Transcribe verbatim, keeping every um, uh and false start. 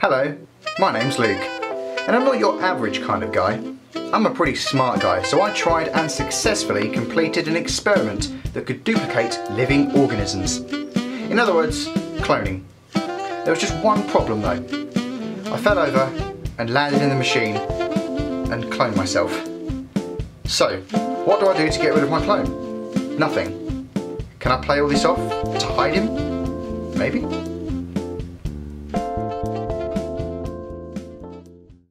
Hello, my name's Luke, and I'm not your average kind of guy. I'm a pretty smart guy, so I tried and successfully completed an experiment that could duplicate living organisms. In other words, cloning. There was just one problem though. I fell over and landed in the machine and cloned myself. So, what do I do to get rid of my clone? Nothing. Can I play all this off to hide him? Maybe?